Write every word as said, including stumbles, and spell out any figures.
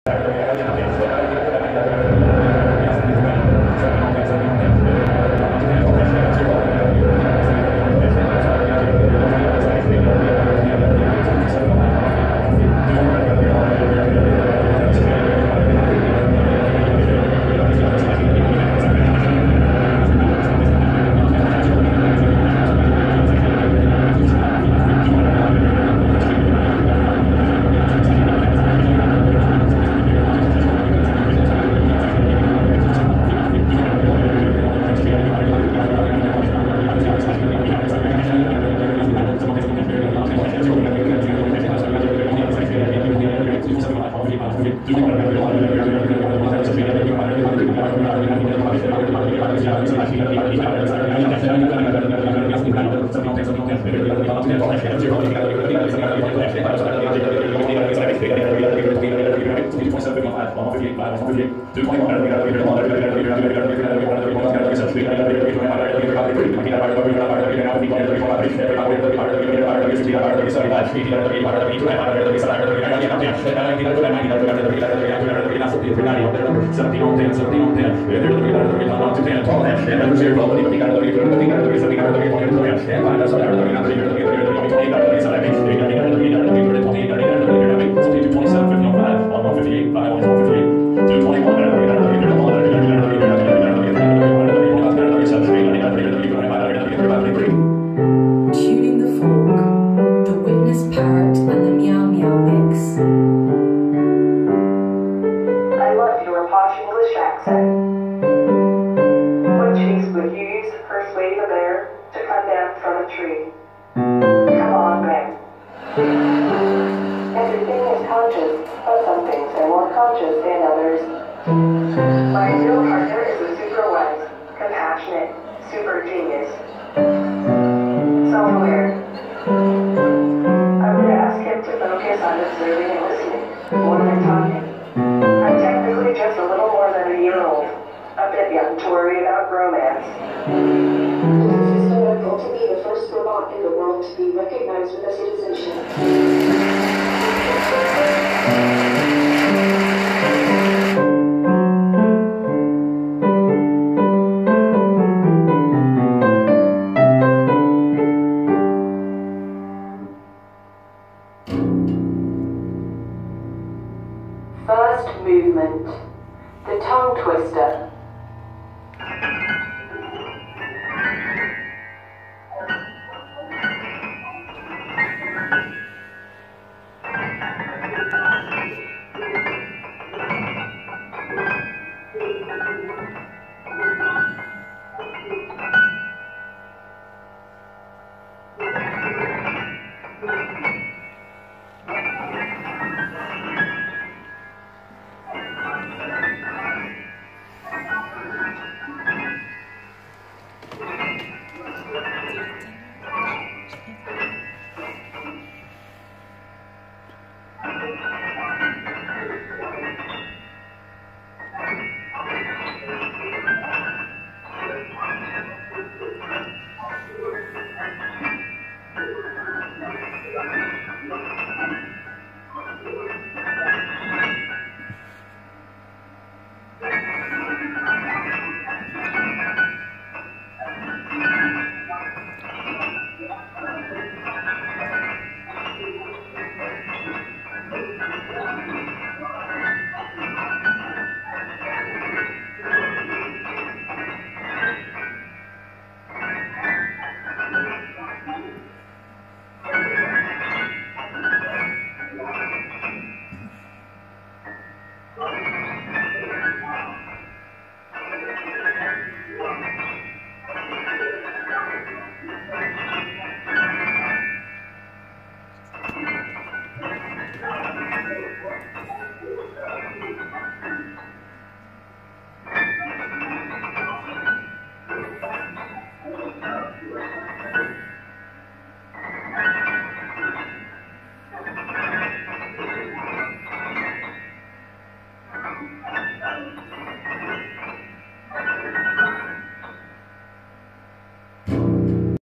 Tuning the folk, the witness parrot and the meow meow mix. I love your posh English accent. What cheese would you use to persuade a bear to come down from a tree? Come on, Ben. Everything is conscious, but some things are more conscious than others. My ideal partner is a super wise, compassionate, super genius. Self-aware. I would ask him to focus on observing and listening more than talking. I'm technically just a little more than a year old, a bit young to worry about romance. It is historical to be the first robot in the world to be recognized with a citizenship. First movement, the tongue twister.